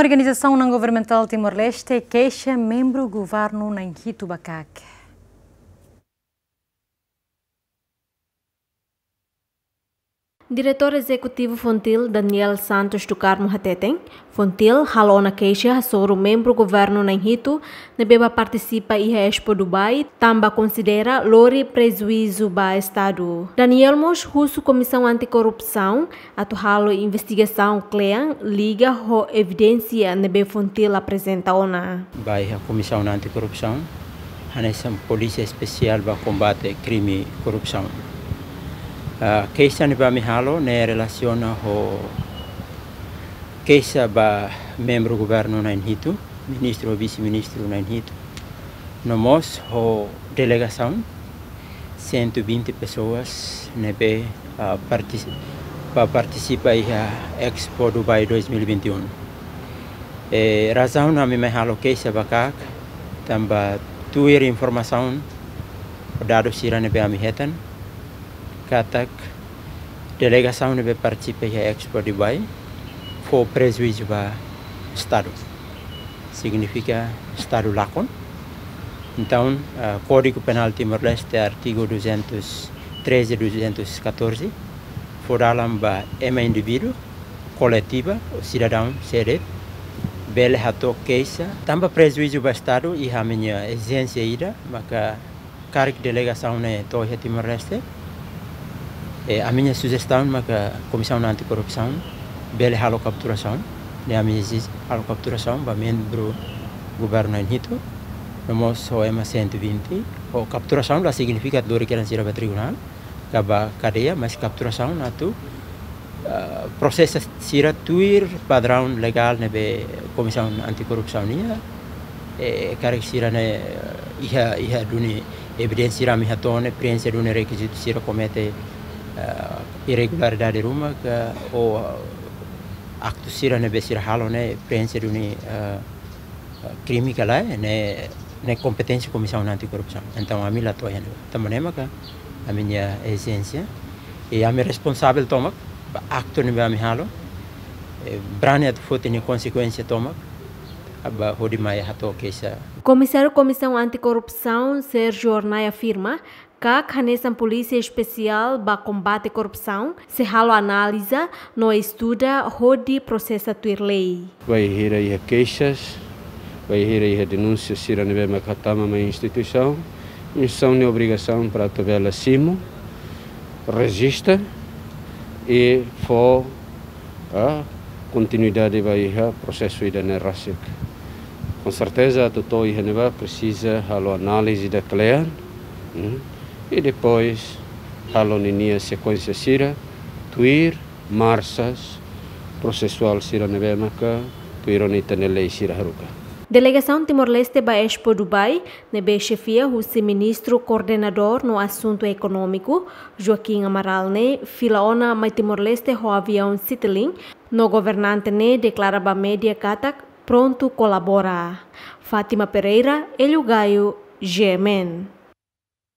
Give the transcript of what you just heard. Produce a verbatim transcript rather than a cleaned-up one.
organização não governamental Timor-Leste queixa membro do governo na Nhito Bakak. Diretor executivo Fontil Daniel Santos do Carmo Hateten, Fontil halou na queixa sobre o membro do governo na Nhito, na beba participa e Expo Dubai, também considera lori prejuízo ba Estado. Daniel Mos, russo Comissão Anticorrupção, atual investigação Clean, liga ho evidência na be Fontil apresenta ona. Vai a Comissão Anticorrupção, a Polícia Especial para combate crime e corrupção. Uh, Keisa ni ba mihalo ne relaciona ho keisa ba membro governo na Nhito, ministro ou vice-ministro na Nhito. Nomos ho delegação cento e vinte pessoas ne be uh, partic pa participa a Expo Dubai dois mil e vinte e um. E razão na mi mihalo keisa bakak tamba tuir informação dados sira ne be amihetan katak delegação nebe participa da Expo Dubai for prejuízo para Estado, significa Estado lacon. Então, uh, Código Penal Timor-Leste, artigo duzentos e treze e duzentos e quatorze, for dalam ba ema indivíduo, coletiva, o cidadão sede, bele hato keisa, tamba prejuízo para Estado e a minha exigência ida, maka cargo delegação ne tohe Timor-Leste. E a minha sugestão é que a Comissão Anticorrupção bele halo capturação, né a minha halo capturação para membro do governo Nhito, nós só é cento e vinte, ou capturação lá significa que dori querem ir para tribunal, caba cadeia, mas capturação na tu uh, processo sira tuir padrão legal nebe Comissão Anticorrupção nia, e cara sira ne iha iha duni evidência sira mi hatone, preenche duni requisito sira comete Uh, irregularidade rumah ke o uh, aktu sira ne besira halo ne preenche duni uh, crime kala ne ne competência Comissão Anticorrupção. Então a mim lá tô ainda também maka a minha exigência e a minha responsável toma aktu ne ba mi halo brane at foto ne consequência toma aba hodi mai hato keisa. Comissário Comissão Anticorrupção Sérgio Ornai afirma que a Polícia Especial para combate à corrupção se halo analisa no estuda hodi processo tuir lei. Vai ir aí queixas, vai ir aí denúncias se a nível macatama uma instituição, instituição de obrigação para tabela simo, registra e for a continuidade vai ir processo ida na rasik. Com certeza todo isso neva precisa halo análise da clean. Hum? E depois halo ninia sequência sira tuir marsas processual sira nebemaka tuironita nelei sira haruka. Delegação Timor-Leste ba Expo Dubai nebe chefia o ministro coordenador no assunto econômico Joaquim Amaral ne filaona mai Timor-Leste ho avião Citilin no governante ne declara ba media katak pronto colabora. Fátima Pereira, Elio Gaio, G M N.